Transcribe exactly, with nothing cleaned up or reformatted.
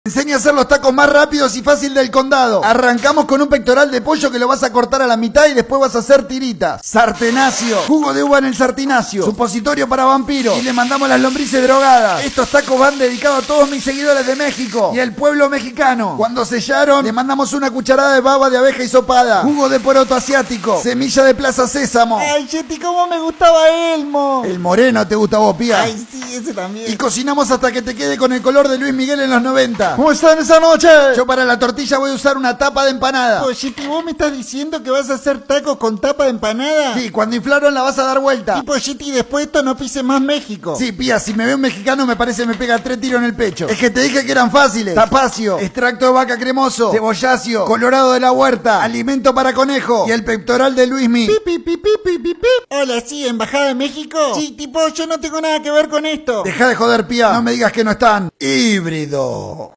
Enseña a hacer los tacos más rápidos y fácil del condado. Arrancamos con un pectoral de pollo que lo vas a cortar a la mitad y después vas a hacer tiritas. Sartenacio, jugo de uva en el sartinacio, supositorio para vampiro y le mandamos las lombrices drogadas. Estos tacos van dedicados a todos mis seguidores de México y el pueblo mexicano. Cuando sellaron, le mandamos una cucharada de baba de abeja hisopada, jugo de poroto asiático, semilla de plaza sésamo. Ay, Yeti, cómo me gustaba Elmo. El moreno te gusta a vos, pía. Ay, sí, ese también. Y cocinamos hasta que te quede con el color de Luis Miguel en los noventa. ¿Cómo están esa noche? Yo para la tortilla voy a usar una tapa de empanada. Oye, Yeti, ¿vos me estás diciendo que vas a hacer tacos con tapa de empanada? Sí, cuando inflaron la vas a dar vuelta. Tipo, Yeti, después esto no pise más México. Sí, pía, si me ve un mexicano me parece que me pega tres tiros en el pecho. Es que te dije que eran fáciles. Tapacio, extracto de vaca cremoso, cebollacio, colorado de la huerta, alimento para conejo y el pectoral de Luismi. Pi, pi, pi, pi, pi, pi, pi. Hola, sí, Embajada de México. Sí, tipo, yo no tengo nada que ver con esto. Deja de joder, pía. No me digas que no están. Híbrido.